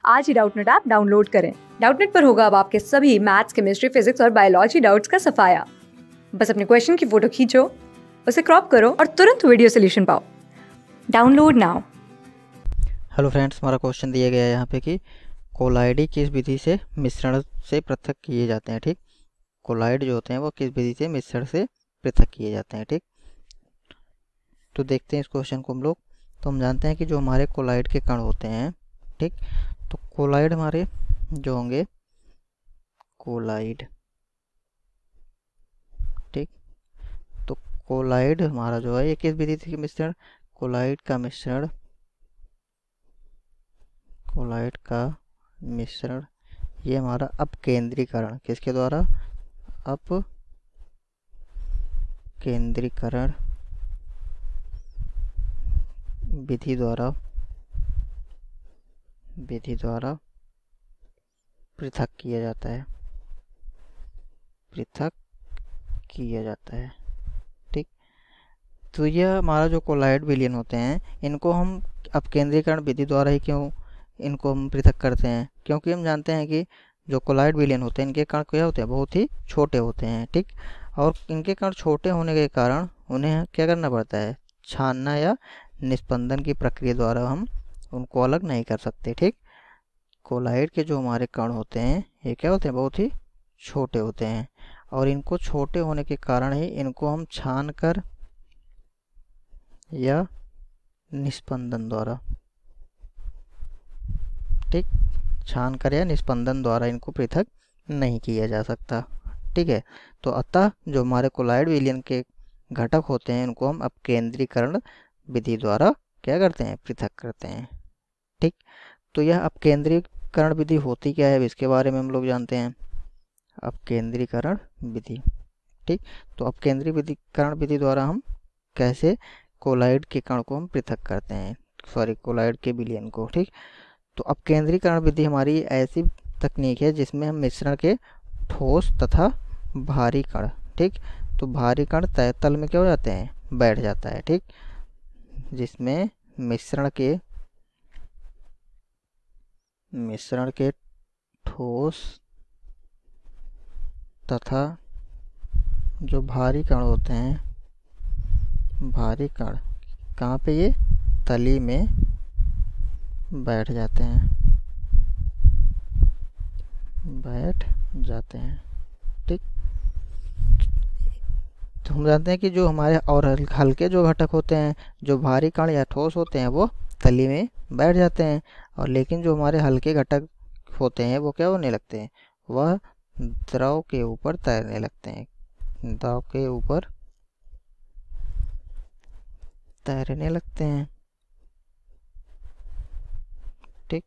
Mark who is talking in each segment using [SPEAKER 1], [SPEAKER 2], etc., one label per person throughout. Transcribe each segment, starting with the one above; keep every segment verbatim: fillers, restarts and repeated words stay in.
[SPEAKER 1] आज ही Doubtnut app download करें। डाउटनेट पर होगा अब आपके सभी मैथ्स, केमिस्ट्री, फिजिक्स और बायोलॉजी डाउट्स का सफाया। बस अपने क्वेश्चन की फोटो खींचो, उसे क्रॉप करो और तुरंत वीडियो सोल्यूशन पाओ। Download now.
[SPEAKER 2] हेलो फ्रेंड्स, हमारा क्वेश्चन दिया गया है यहाँ पे कि कोलाइडी किस विधि से मिश्रण से पृथक किए जाते हैं। ठीक, कोलाइड जो होते हैं वो किस विधि से मिश्रण से पृथक किए जाते हैं। ठीक, तो देखते हैं इस क्वेश्चन को हम लोग। तो हम जानते हैं कि जो हमारे कोलाइड के कण होते हैं, ठीक, तो कोलाइड हमारे जो होंगे कोलाइड, ठीक, तो कोलाइड हमारा जो है ये किस विधि से मिश्रण, कोलाइड का मिश्रण, कोलाइड का मिश्रण ये हमारा अपकेंद्रीकरण किसके द्वारा, अपकेंद्रीकरण विधि द्वारा विधि द्वारा पृथक किया जाता है पृथक किया जाता है। ठीक, तो यह हमारा जो कोलाइड विलयन होते हैं इनको हम अपकेंद्रीकरण विधि द्वारा ही क्यों इनको हम पृथक करते हैं, क्योंकि हम जानते हैं कि जो कोलाइड विलयन होते हैं इनके कण क्या होते हैं, बहुत ही छोटे होते हैं। ठीक, और इनके कण छोटे होने के कारण उन्हें क्या करना पड़ता है, छानना या निस्पंदन की प्रक्रिया द्वारा हम उनको अलग नहीं कर सकते। ठीक, कोलाइड के जो हमारे कण होते हैं ये क्या होते हैं, बहुत ही छोटे होते हैं और इनको छोटे होने के कारण ही इनको हम छान कर या निस्पंदन द्वारा, ठीक, छान कर या निस्पंदन द्वारा इनको पृथक नहीं किया जा सकता। ठीक है, तो अतः जो हमारे कोलाइड विलयन के घटक होते हैं इनको हम अपकेंद्रीकरण विधि द्वारा क्या करते हैं, पृथक करते हैं। ठीक, तो यह अपकेंद्रीकरण विधि होती क्या है इसके बारे में हम लोग जानते हैं, अपकेंद्रीकरण विधि। ठीक, तो अपकेंद्रीकरण विधि द्वारा हम कैसे कोलाइड के कण को हम पृथक करते हैं, सॉरी कोलाइड के विलयन को। ठीक, तो अपकेंद्रीकरण विधि हमारी ऐसी तकनीक है जिसमें हम मिश्रण के ठोस तथा भारी कण, ठीक, तो भारी कण तय तल में क्या हो जाते हैं, बैठ जाता है। ठीक, जिसमें मिश्रण के मिश्रण के ठोस तथा जो भारी कण होते हैं, भारी कण कहाँ पे, ये तली में बैठ जाते हैं बैठ जाते हैं ठीक, तो हम जानते हैं कि जो हमारे और हल्के जो घटक होते हैं, जो भारी कण या ठोस होते हैं वो तली में बैठ जाते हैं, और लेकिन जो हमारे हल्के घटक होते हैं वो क्या होने लगते हैं, वह द्रव के ऊपर तैरने लगते हैं द्रव के ऊपर तैरने लगते हैं। ठीक,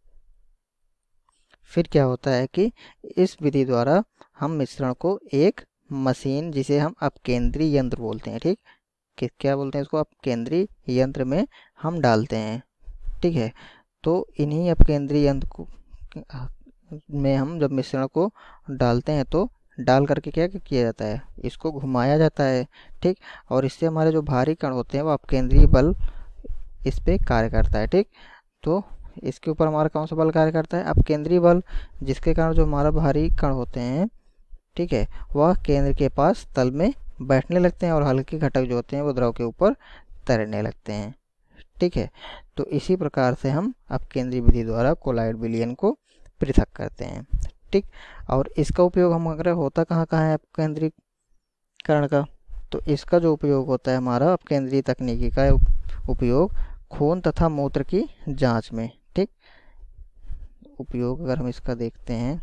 [SPEAKER 2] फिर क्या होता है कि इस विधि द्वारा हम मिश्रण को एक मशीन, जिसे हम अपकेंद्री यंत्र बोलते हैं, ठीक, कि क्या बोलते हैं इसको, अपकेंद्री यंत्र में हम डालते हैं। ठीक है, तो इन्हीं अपकेंद्री यंत्र को में हम जब मिश्रण को डालते हैं तो डाल करके क्या किया जाता है, इसको घुमाया जाता है। ठीक, और इससे हमारे जो भारी कण होते हैं वो अपकेंद्रीय बल इस पे कार्य करता है। ठीक, तो इसके ऊपर हमारा कौन सा बल कार्य करता है, अपकेंद्रीय बल, जिसके कारण जो हमारा भारी कण होते हैं, ठीक है, वह केंद्र के पास तल में बैठने लगते हैं और हल्के घटक जो होते हैं वो द्रव के ऊपर तैरने लगते हैं। ठीक है, तो इसी प्रकार से हम अपकेंद्रीय विधि द्वारा कोलाइड विलयन को पृथक करते हैं। ठीक, और इसका उपयोग हम अगर होता कहाँ कहाँ है अपकेंद्रीकरण का, तो इसका जो उपयोग होता है हमारा अपकेंद्रीय तकनीकी का उपयोग खून तथा मूत्र की जांच में। ठीक, उपयोग अगर हम इसका देखते हैं,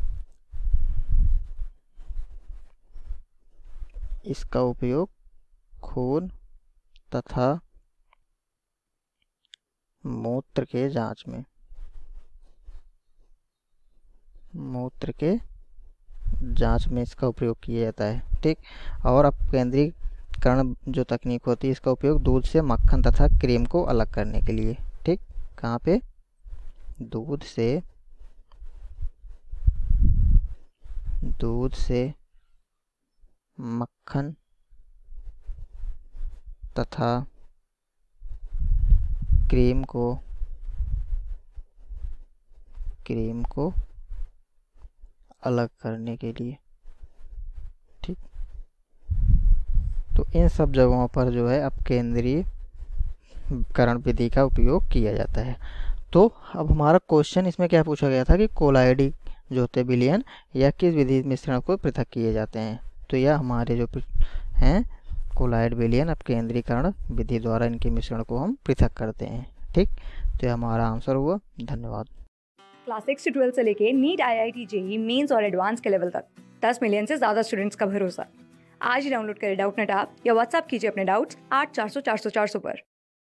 [SPEAKER 2] इसका उपयोग खून तथा मूत्र के जांच में मूत्र के जांच में इसका उपयोग किया जाता है। ठीक, और अपकेंद्रीकरण जो तकनीक होती है इसका उपयोग दूध से मक्खन तथा क्रीम को अलग करने के लिए। ठीक, कहाँ पे, दूध से दूध से मक्खन तथा क्रीम को क्रीम को अलग करने के लिए। ठीक, तो इन सब जगहों पर जो है अपकेंद्रीकरण विधि का उपयोग किया जाता है। तो अब हमारा क्वेश्चन इसमें क्या पूछा गया था कि कोलाइडी जो होते हैं विलयन या किस विधि मिश्रण को पृथक किए जाते हैं। तो यह हमारे जो हैं कोलाइड विलयन अपकेंद्रीकरण विधि द्वारा इनके मिश्रण को हम पृथक करते हैं। ठीक, तो यह हमारा आंसर हुआ। धन्यवाद।
[SPEAKER 1] क्लास सिक्स से ट्वेल्थ से लेके NEET, I I T, JEE mains और एडवांस के लेवल तक दस मिलियन से ज्यादा स्टूडेंट्स का भरोसा। आज ही डाउनलोड करें डाउटनेट ऐप या व्हाट्सएप कीजिए अपने डाउट्स आठ चार सौ चार सौ चार सौ पर।